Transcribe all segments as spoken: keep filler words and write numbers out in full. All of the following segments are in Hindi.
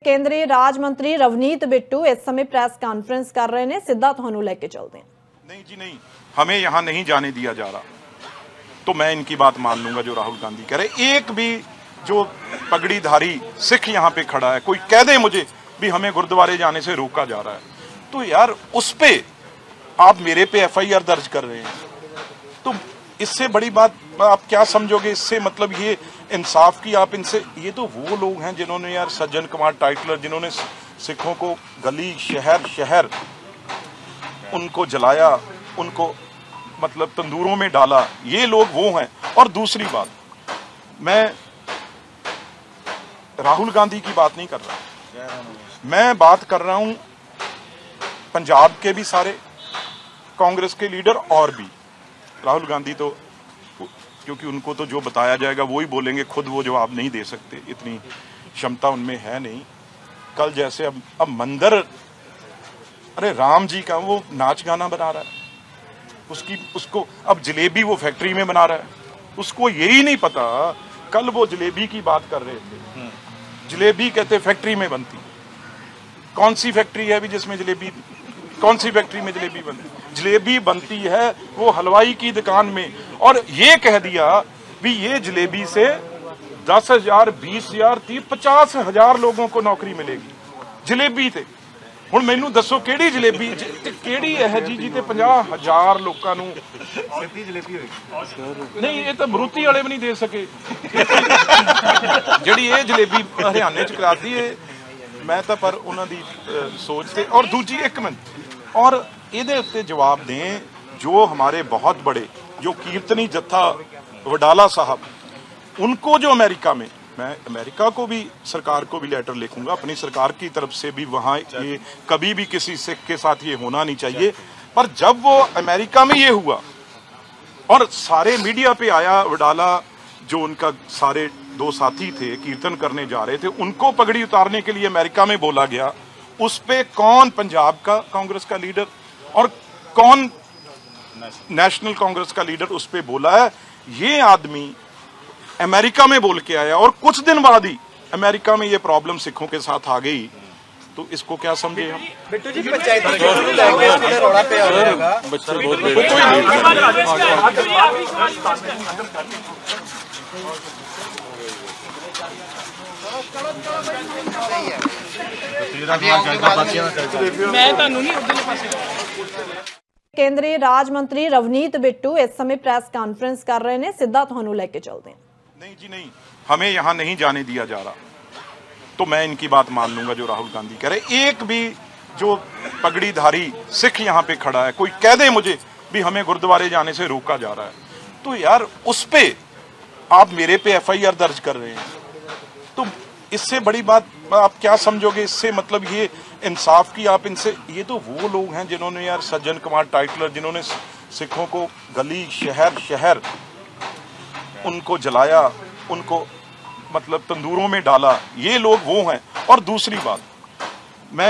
केंद्रीय राज मंत्री रवनीत बिट्टू इस समय प्रेस कॉन्फ्रेंस कर रहे हैं। सीधा तुहानू लेके चलते हैं। नहीं जी नहीं, हमें यहाँ नहीं जाने दिया जा रहा। तो मैं इनकी बात मान लूंगा जो राहुल गांधी कह रहे। एक भी जो पगड़ीधारी सिख यहाँ पे खड़ा है, कोई कह दे मुझे भी हमें गुरुद्वारे जाने से रोका जा रहा है, तो यार उस पे आप मेरे पे एफ आई आर दर्ज कर रहे हैं, तो इससे बड़ी बात आप क्या समझोगे? इससे मतलब ये इंसाफ की आप इनसे, ये तो वो लोग हैं जिन्होंने यार सज्जन कुमार टाइटलर, जिन्होंने सिखों को गली शहर शहर उनको जलाया, उनको मतलब तंदूरों में डाला, ये लोग वो हैं। और दूसरी बात, मैं राहुल गांधी की बात नहीं कर रहा, मैं बात कर रहा हूं पंजाब के भी सारे कांग्रेस के लीडर और भी। राहुल गांधी तो क्योंकि उनको तो जो बताया जाएगा वो ही बोलेंगे, खुद वो जवाब नहीं दे सकते, इतनी क्षमता उनमें है नहीं। कल जैसे अब अब मंदिर, अरे राम जी का वो नाच गाना बना रहा है, उसकी उसको अब जलेबी वो फैक्ट्री में बना रहा है, उसको यही नहीं पता। कल वो जलेबी की बात कर रहे थे, जलेबी कहते फैक्ट्री में बनती, कौन सी फैक्ट्री है अभी जिसमें जलेबी, कौन सी फैक्ट्री में जलेबी बनती? जलेबी बनती है वो हलवाई की दुकान में। और ये कह दिया भी ये जलेबी से दस हजार बीस हजार तीस पचास हजार लोगों को नौकरी मिलेगी जलेबी ते। ਹੁਣ ਮੈਨੂੰ ਦੱਸੋ ਕਿਹੜੀ ਜਲੇਬੀ ਤੇ ਕਿਹੜੀ ਇਹ ਜੀ ਜੀ ਤੇ ਪੰਜਾਹ ਹਜ਼ਾਰ ਲੋਕਾਂ ਨੂੰ ਸਿੱਧੀ ਜਲੇਬੀ ਹੋਏਗੀ? ਨਹੀਂ, ਇਹ ਤਾਂ ਮਰੂਤੀ ਵਾਲੇ ਵੀ ਨਹੀਂ ਦੇ ਸਕੇ ਜਿਹੜੀ ਇਹ ਜਲੇਬੀ ਹਰਿਆਣੇ ਚ ਕਰਾਤੀ ਹੈ। ਮੈਂ ਤਾਂ ਪਰ ਉਹਨਾਂ ਦੀ ਸੋਚ ਤੇ। ਔਰ ਦੂਜੀ ਇੱਕ ਮਿੰਟ, ਔਰ ਇਹਦੇ ਉੱਤੇ ਜਵਾਬ ਦੇं जो हमारे बहुत बड़े जो कीर्तनी जत्था वडाला साहब, उनको जो अमेरिका में, मैं अमेरिका को भी सरकार को भी लेटर लिखूंगा अपनी सरकार की तरफ से भी, वहाँ ये कभी भी किसी सिख के साथ ये होना नहीं चाहिए। पर जब वो अमेरिका में ये हुआ और सारे मीडिया पे आया, वडाला जो उनका सारे दो साथी थे कीर्तन करने जा रहे थे, उनको पगड़ी उतारने के लिए अमेरिका में बोला गया। उस पे कौन पंजाब का कांग्रेस का लीडर और कौन नेशनल कांग्रेस का लीडर उस पे बोला है? ये आदमी अमेरिका में बोल के आया और कुछ दिन बाद ही अमेरिका में ये प्रॉब्लम सिखों के साथ आ गई। तो इसको क्या समझे हम? बिट्टू जी, पंचायत रोड़ा पे आ जाएगा, बच्चे बहुत केंद्रीय राज मंत्री रवनीत बिट्टू इस समय प्रेस कॉन्फ्रेंस कर रहे हैं। सीधा तुहानू लेके चलते हैं। नहीं जी नहीं, हमें यहाँ नहीं जाने दिया जा रहा। तो मैं इनकी बात मान लूंगा जो राहुल गांधी कह रहे। एक भी जो पगड़ीधारी सिख यहाँ पे खड़ा है, कोई कह दे मुझे भी हमें गुरुद्वारे जाने से रोका जा रहा है, तो यार उस पे आप मेरे पे एफ आई आर दर्ज कर रहे हैं, तो इससे बड़ी बात आप क्या समझोगे? इससे मतलब ये इंसाफ की आप इनसे, ये तो वो लोग हैं जिन्होंने यार सज्जन कुमार टाइटलर, जिन्होंने सिखों को गली शहर शहर उनको जलाया, उनको मतलब तंदूरों में डाला, ये लोग वो हैं। और दूसरी बात, मैं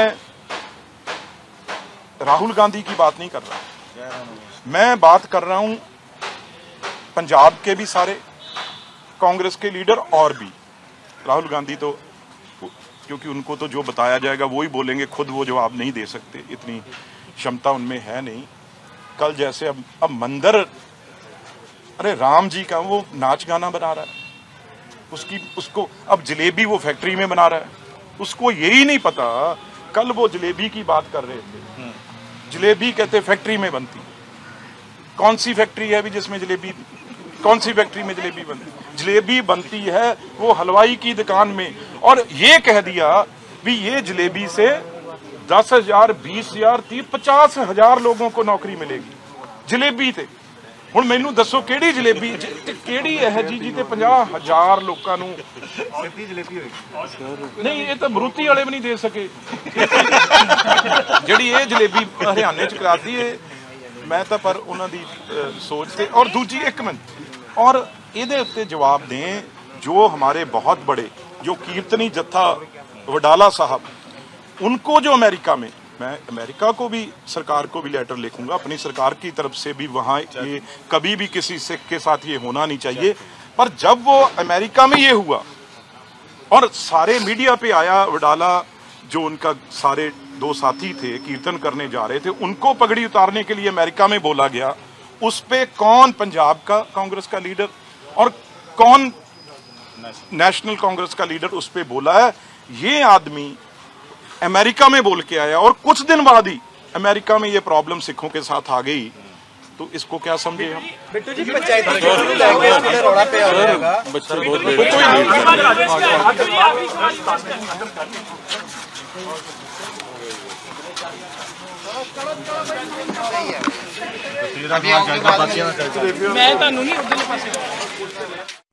राहुल गांधी की बात नहीं कर रहा, मैं बात कर रहा हूं पंजाब के भी सारे कांग्रेस के लीडर और भी। राहुल गांधी तो क्योंकि उनको तो जो बताया जाएगा वो ही बोलेंगे, खुद वो जवाब नहीं दे सकते, इतनी क्षमता उनमें है नहीं। कल जैसे अब अब मंदिर, अरे राम जी का वो नाच गाना बना रहा है, उसकी उसको अब जलेबी वो फैक्ट्री में बना रहा है, उसको यही नहीं पता। कल वो जलेबी की बात कर रहे थे, जलेबी कहते फैक्ट्री में बनती, कौन सी फैक्ट्री है अभी जिसमें जलेबी, कौन सी फैक्ट्री में जलेबी बनती? जलेबी बनती है वो हलवाई की दुकान में। और ये कह दिया भी ये जलेबी से दस हजार बीस हजार तीस पचास हजार लोगों को नौकरी मिलेगी जलेबी ते। ਹੁਣ ਮੈਨੂੰ ਦੱਸੋ ਕਿਹੜੀ ਜਲੇਬੀ ਤੇ ਕਿਹੜੀ ਇਹ ਜੀ ਜੀ ਤੇ ਪੰਜਾਹ ਹਜ਼ਾਰ ਲੋਕਾਂ ਨੂੰ ਸਿੱਧੀ ਜਲੇਬੀ ਹੋਏਗੀ? ਨਹੀਂ, ਇਹ ਤਾਂ ਮਰੂਤੀ ਵਾਲੇ ਵੀ ਨਹੀਂ ਦੇ ਸਕੇ ਜਿਹੜੀ ਇਹ ਜਲੇਬੀ ਹਰਿਆਣੇ ਚ ਕਰਾਤੀ ਹੈ। ਮੈਂ ਤਾਂ ਪਰ ਉਹਨਾਂ ਦੀ ਸੋਚ ਤੇ। ਔਰ ਦੂਜੀ ਇੱਕ ਮਿੰਟ, और ਇਹਦੇ ਉੱਤੇ जवाब दें जो हमारे बहुत बड़े जो कीर्तनी जत्था वडाला साहब, उनको जो अमेरिका में, मैं अमेरिका को भी सरकार को भी लेटर लिखूंगा अपनी सरकार की तरफ से भी, वहाँ ये कभी भी किसी सिख के साथ ये होना नहीं चाहिए। पर जब वो अमेरिका में ये हुआ और सारे मीडिया पे आया वडाला, जो उनका सारे दो साथी थे कीर्तन करने जा रहे थे, उनको पगड़ी उतारने के लिए अमेरिका में बोला गया। उस पे कौन पंजाब का कांग्रेस का लीडर और कौन नेशनल कांग्रेस का लीडर उस पे बोला है? ये आदमी अमेरिका में बोल के आया और कुछ दिन बाद ही अमेरिका में ये प्रॉब्लम सिखों के साथ आ गई, तो इसको क्या समझे हम? बिट्टू जी पंचायत रौला पे आ जाएगा। मैं ਤੁਹਾਨੂੰ ਨਹੀਂ ਉਧਰਲੇ ਪਾਸੇ